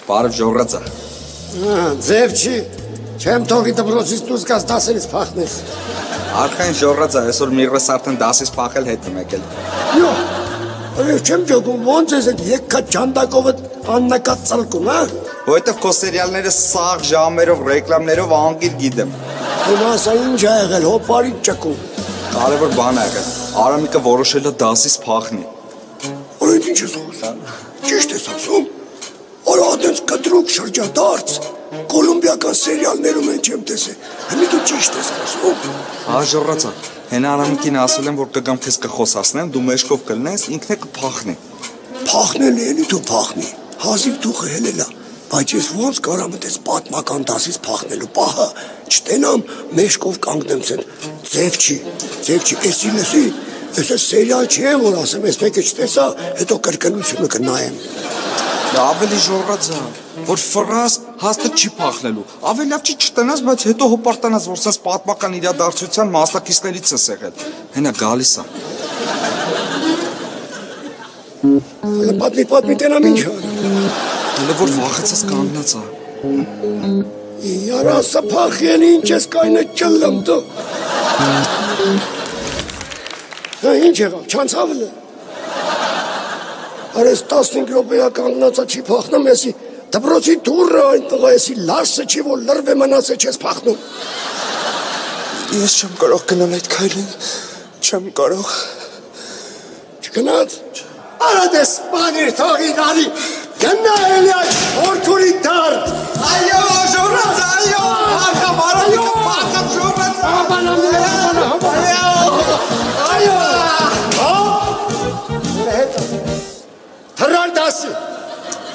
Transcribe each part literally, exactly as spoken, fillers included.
Բարև ժողրացա։ Ձև չի, չեմ թողի դպրոցից դուրս գաս դասերից փախնես։ Արխային ժողրացա, այսօր միրս արդեն դասից փախել հետ եմ եկել։ Յո, ես չեմ ջոգում, ոնց ես այդ եկքա ճանդակովը աննակած ծալկում, հա։ Որովհետև քո սերիալները սաղ ժամերով, ռեկլամներով անգիր գիտեմ։ Հիմա ասա ինչ ա եղել, հոպարից ճկում։ Կարևոր բան ա եղել, Արամիկը որոշել է դասից փախնի։ Այդ ինչ ես խոսում, ճիշտ ես ասում։ Արա այդպես կտրուկ շրջադարձ, կոլումբիական սերիալներում են չեմ տեսել, հիմի դու ճիշտ ես ասում։ Հա ժողրացա, հենա Արամիկին ասել եմ, որ կգամ քեզ կխոսացնեմ, դու մեջքով կլնես, ինքն է կփախնի։ Փախնել էլի դու փախնի, հազիվ դուխը հելելա, բայց ես ոնց կարամ այդպես պատմական դասից փախնելու պահը, չտենամ մեջքով կանգնեմ ցեն, ձև չի, ձև չի, էսի լսի, ես սերիալ չի եմ, որ ասեմ, ես մեկը չտեսա, հետո կրկնությունը կնայեմ։ Ավելի ժողրացա, որ ֆրաս հաստատ չի փախնելու, ավելի լավ չի չտնաս, բայց հետո հոպարտանաս, որ սենց պատմական իրադարձության մասնակիցներից ես եղել, հենա գալիս ա։ Պատմի, պատմի տենամ ինչ ա։ Հələ որ վախեցած կանգնած ա։ Yarasa փախեն ինչ ես կայնը ճլլում դու։ Հա ինչ եղավ, չանցավն է։ Արես տասնհինգ րոպեա կանգնածա չի փախնում, եսի դպրոցի դուռը այն տղա եսի լարսը չի, որ լրվ է մնաց է չես փախնում։ Ես չեմ կարող գնալ այդ քայլին, չեմ կարող։ Չգնաց։ Արա դες բանիր թողին արի, գնա էլի այդ օրքուրի դարդ։ Այո, ժողրաց, այո, ախամ Արամիկը փախավ ժողրաց։ Հաբանամները, այո, հա, հետո, թրար դասի,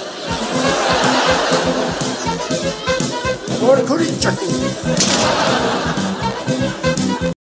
օրքուրի ճակում։